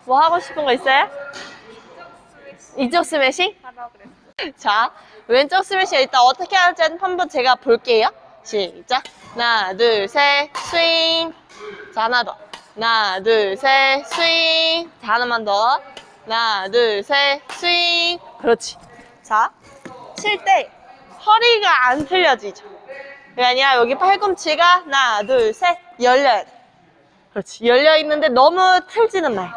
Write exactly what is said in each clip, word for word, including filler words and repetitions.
뭐 하고 싶은 거 있어요? 이쪽 스매싱? 자, 왼쪽 스매싱 일단 어떻게 하는지 한번 제가 볼게요. 시작. 하나, 둘, 셋, 스윙. 자, 하나 더. 하나, 둘, 셋, 스윙. 자, 하나만 더. 하나, 둘, 셋, 스윙. 그렇지. 자, 칠 때 허리가 안 틀려지죠. 그게 아니라 여기 팔꿈치가 하나, 둘, 셋, 열려야 돼. 그렇지. 열려있는데 너무 틀지는 말고.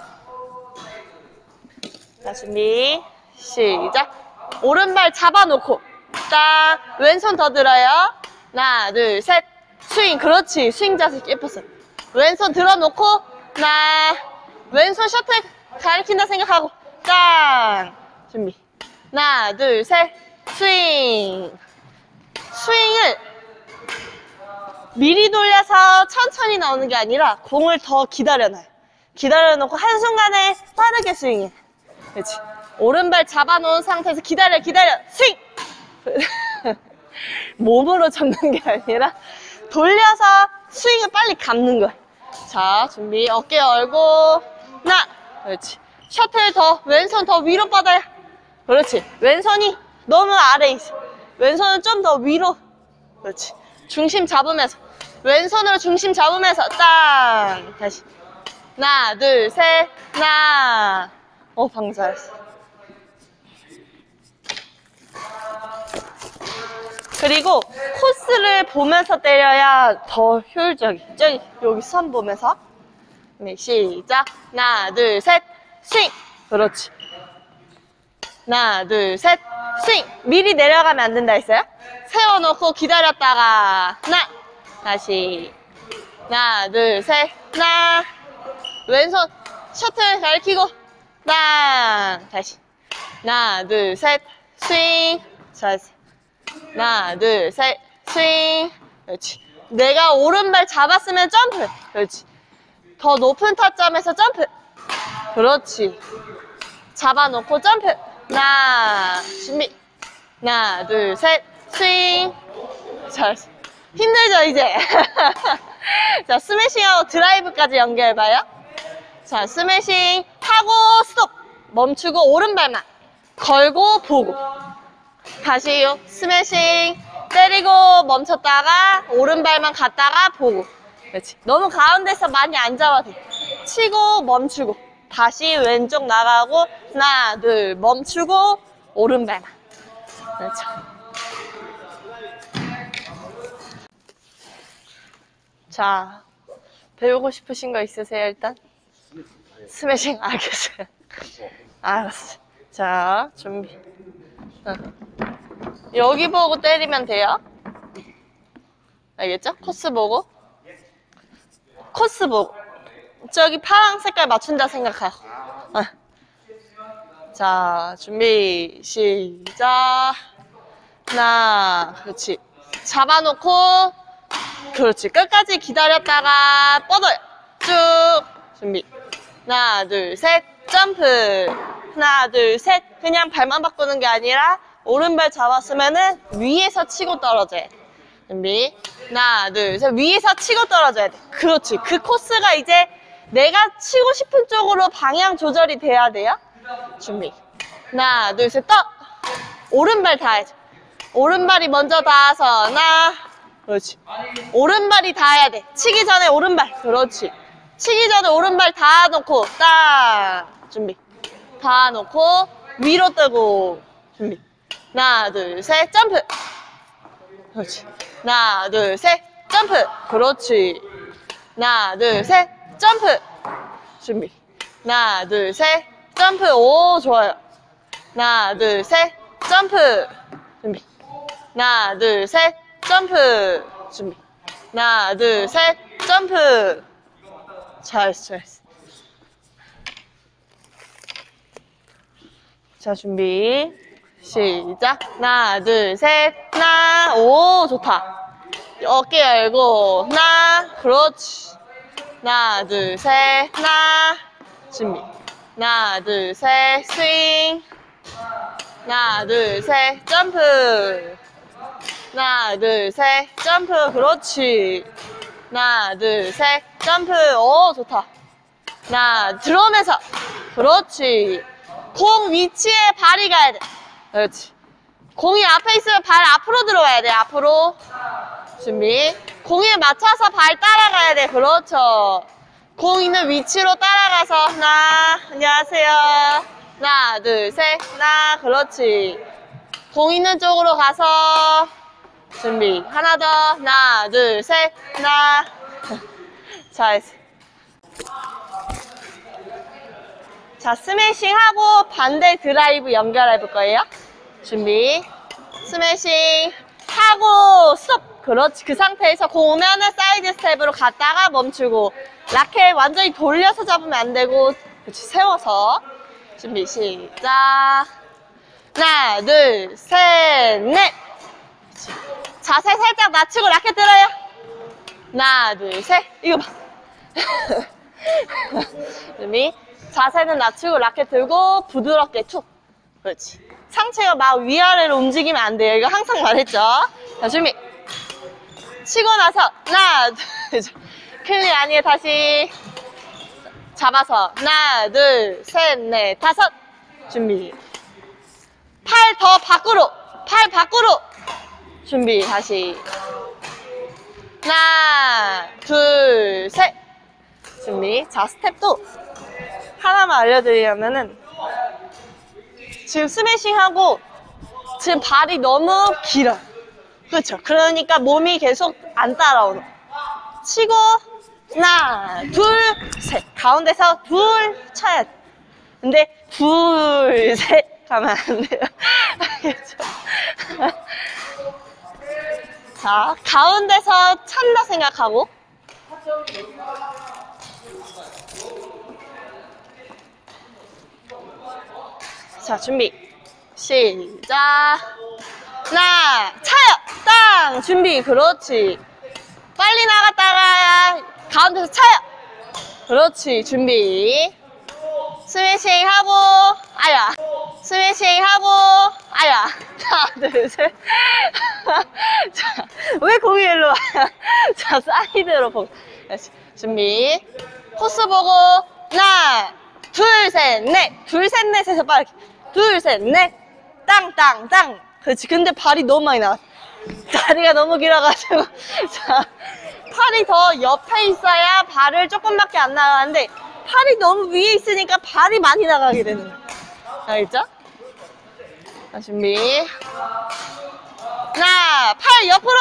자, 준비. 시작. 오른발 잡아놓고 딱 왼손 더 들어요. 하나, 둘, 셋. 스윙. 그렇지. 스윙 자세 예뻤어. 왼손 들어놓고 하나. 왼손 셔틀 가리킨다 생각하고 짱. 준비. 하나, 둘, 셋. 스윙. 스윙을 미리 돌려서 천천히 나오는 게 아니라 공을 더 기다려놔요. 기다려놓고 한순간에 빠르게 스윙해. 그렇지. 오른발 잡아놓은 상태에서 기다려 기다려 스윙! 몸으로 잡는 게 아니라 돌려서 스윙을 빨리 감는 거야. 자, 준비. 어깨 열고 하나. 그렇지. 셔틀 더 왼손 더 위로 뻗어요. 그렇지. 왼손이 너무 아래에 있어. 왼손은 좀 더 위로. 그렇지. 중심 잡으면서 왼손으로 중심 잡으면서 땅. 다시 하나 둘 셋 하나. 어, 방금 잘했어. 그리고 코스를 보면서 때려야 더 효율적이. 저기 여기 선 보면서. 네, 시작. 하나 둘 셋 스윙. 그렇지. 하나 둘 셋 스윙. 미리 내려가면 안 된다 했어요? 세워놓고 기다렸다가 하나. 다시 하나 둘 셋 하나. 왼손 셔틀 가리키고 땅. 다시 하나 둘 셋 스윙. 잘했어. 하나 둘 셋 스윙. 그렇지. 내가 오른발 잡았으면 점프. 그렇지. 더 높은 타점에서 점프. 그렇지. 잡아놓고 점프. 하나. 준비. 하나 둘 셋 스윙. 잘했어. 힘들죠 이제? 자, 스매싱하고 드라이브까지 연결해봐요. 자, 스매싱 하고 스톱. 멈추고 오른발만 걸고 보고. 다시요. 스매싱 때리고 멈췄다가 오른발만 갔다가 보고. 그렇지. 너무 가운데서 많이 안 잡아도 돼. 치고 멈추고 다시 왼쪽 나가고 하나 둘 멈추고 오른발만. 그렇죠. 자, 배우고 싶으신 거 있으세요 일단? 스매싱 알겠어요. 알았어. 자, 준비. 응. 여기 보고 때리면 돼요. 알겠죠? 코스 보고. 코스 보고. 저기 파랑 색깔 맞춘다 생각하고. 어. 자, 준비. 시작. 하나. 그렇지. 잡아놓고. 그렇지. 끝까지 기다렸다가 뻗어요. 쭉. 준비. 하나, 둘, 셋. 점프. 하나, 둘, 셋. 그냥 발만 바꾸는 게 아니라 오른발 잡았으면은 위에서 치고 떨어져야 돼. 준비. 하나, 둘, 셋. 위에서 치고 떨어져야 돼. 그렇지. 그 코스가 이제 내가 치고 싶은 쪽으로 방향 조절이 돼야 돼요. 준비. 하나, 둘, 셋. 떠. 오른발 닿아야죠. 오른발이 먼저 닿아서 하나. 그렇지. 오른발이 닿아야 돼. 치기 전에 오른발. 그렇지. 치기 전에 오른발 닿아놓고 딱. 준비. 닿아놓고 위로 뜨고. 준비. 하나, 둘, 셋. 점프. 그렇지. 하나, 둘, 셋. 점프. 그렇지. 하나, 둘, 셋. 점프. 준비. 하나, 둘, 셋. 점프. 오, 좋아요. 하나, 둘, 셋. 점프. 준비. 하나, 둘, 셋. 점프. 준비. 하나, 둘, 셋. 점프. 잘했어, 잘했어. 자, 준비. 시작. 하나, 둘, 셋. 하나. 오, 좋다. 어깨 열고. 하나. 그렇지. 하나, 둘, 셋. 하나. 준비. 하나, 둘, 셋. 스윙. 하나, 둘, 셋. 점프. 하나, 둘, 셋. 점프. 그렇지. 하나, 둘, 셋. 점프. 오, 좋다. 하나, 들어오면서. 그렇지. 공 위치에 발이 가야 돼. 그렇지. 공이 앞에 있으면 발 앞으로 들어와야 돼. 앞으로. 준비. 공에 맞춰서 발 따라가야 돼. 그렇죠. 공 있는 위치로 따라가서. 하나, 안녕하세요. 하나, 둘, 셋. 하나, 그렇지. 공 있는 쪽으로 가서. 준비. 하나 더. 하나, 둘, 셋. 하나. 잘했어. 자, 스매싱하고 반대 드라이브 연결해 볼 거예요. 준비. 스매싱 하고 스톱. 그렇지. 그 상태에서 공 오면은 사이드 스텝으로 갔다가 멈추고, 라켓 완전히 돌려서 잡으면 안 되고, 그렇지. 세워서. 준비 시작. 하나, 둘, 셋, 넷. 그렇지. 자세 살짝 낮추고 라켓 들어요. 하나, 둘, 셋. 이거 봐. 준비. 자세는 낮추고 라켓 들고 부드럽게 툭. 그렇지. 상체가 막 위아래로 움직이면 안 돼요. 이거 항상 말했죠. 자, 준비. 치고 나서 하나, 둘, 클리 아니에요. 다시 잡아서 하나, 둘, 셋, 넷, 다섯. 준비. 팔 더 밖으로. 팔 밖으로. 준비. 다시. 하나, 둘, 셋. 준비. 자, 스텝도 하나만 알려드리려면은, 지금 스매싱하고 지금 발이 너무 길어. 그렇죠. 그러니까 몸이 계속 안 따라오는. 치고 하나, 둘, 셋. 가운데서 둘 쳐야 돼. 근데 둘, 셋 가면 안 돼요. 알겠죠? 자, 가운데서 찬다 생각하고. 자, 준비. 시작. 하나, 차요. 땅. 준비. 그렇지. 빨리 나갔다가 가운데서 차요. 그렇지. 준비. 스매싱 하고, 아야. 스매싱 하고, 아야. 하나, 둘, 셋. 자, 왜 공이 일로 와? 자, 사이드로 보고. 준비. 코스 보고, 하나, 둘, 셋, 넷. 둘, 셋, 넷에서 빠르게. 둘, 셋, 넷. 땅, 땅, 땅. 그렇지. 근데 발이 너무 많이 나와. 다리가 너무 길어가지고. 자, 팔이 더 옆에 있어야 발을 조금밖에 안 나가는데, 팔이 너무 위에 있으니까 발이 많이 나가게 되는 거야. 알겠죠? 자, 준비. 하나, 팔 옆으로.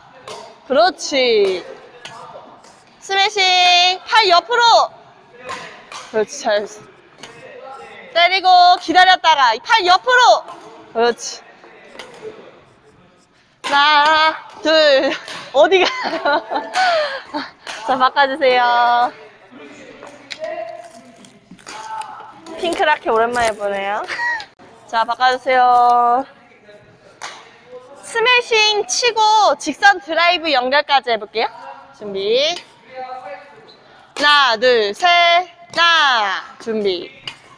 그렇지. 스매싱. 팔 옆으로. 그렇지. 잘했어. 때리고 기다렸다가 팔 옆으로. 그렇지. 하나, 둘. 어디가? 자, 바꿔주세요. 핑크 라켓 오랜만에 보네요. 자, 바꿔주세요. 스매싱 치고 직선 드라이브 연결까지 해볼게요. 준비. 하나, 둘, 셋. 하나. 준비.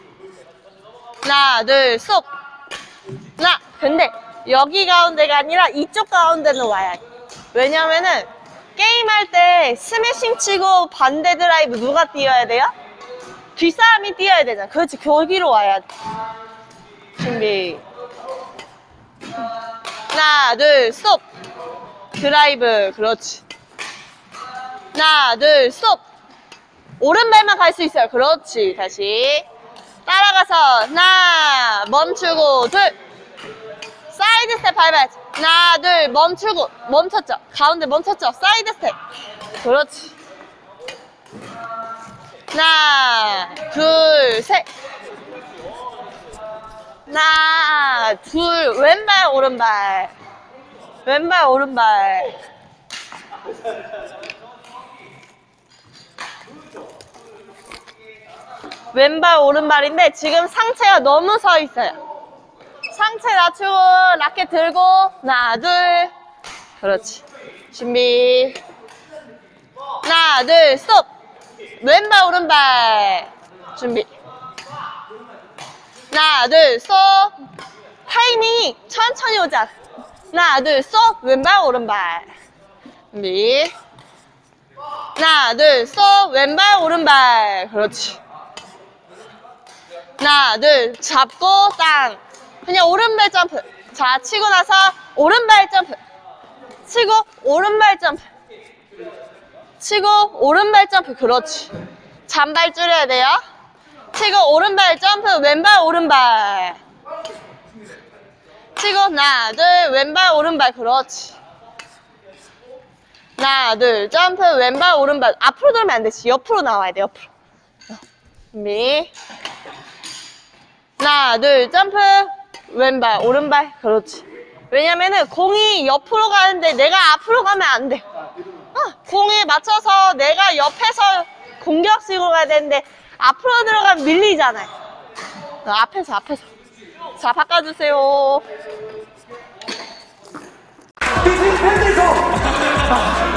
하나, 둘, 쏙. 하나. 근데 여기 가운데가 아니라 이쪽 가운데는 와야 돼. 왜냐면은 게임할 때 스매싱 치고 반대 드라이브 누가 뛰어야 돼요? 뒷사람이 뛰어야 되잖아. 그렇지. 거기로 와야 돼. 준비. 하나, 둘, 스톱. 드라이브. 그렇지. 하나, 둘, 스톱. 오른발만 갈 수 있어요. 그렇지. 다시. 따라가서 하나, 멈추고 둘. 사이드 스텝 밟아야지. 하나, 둘, 멈추고. 멈췄죠? 가운데 멈췄죠? 사이드 스텝. 그렇지. 하나, 둘, 셋. 하나, 둘, 왼발, 오른발. 왼발, 오른발. 왼발, 오른발인데 지금 상체가 너무 서 있어요. 상체 낮추고 라켓 들고 하나, 둘. 그렇지. 준비. 하나, 둘, 스톱. 왼발, 오른발. 준비. 하나, 둘, 스톱. 타이밍이 천천히 오자. 하나, 둘, 스톱. 왼발, 오른발. 준비. 하나, 둘, 스톱. 왼발, 오른발. 그렇지. 하나, 둘, 잡고, 땅. 그냥 오른발 점프. 자, 치고 나서 오른발 점프. 치고, 오른발 점프. 치고, 오른발 점프. 그렇지. 잔발 줄여야 돼요. 치고, 오른발 점프. 왼발, 오른발. 치고, 하나, 둘, 왼발, 오른발. 그렇지. 하나, 둘, 점프. 왼발, 오른발. 앞으로 돌면 안 되지. 옆으로 나와야 돼, 옆으로. 준비. 하나, 둘, 점프. 왼발, 오른발. 그렇지. 왜냐면은 공이 옆으로 가는데 내가 앞으로 가면 안 돼. 어, 공에 맞춰서 내가 옆에서 공격식으로 가야 되는데 앞으로 들어가면 밀리잖아요. 어, 앞에서, 앞에서. 자, 바꿔주세요. 팬에서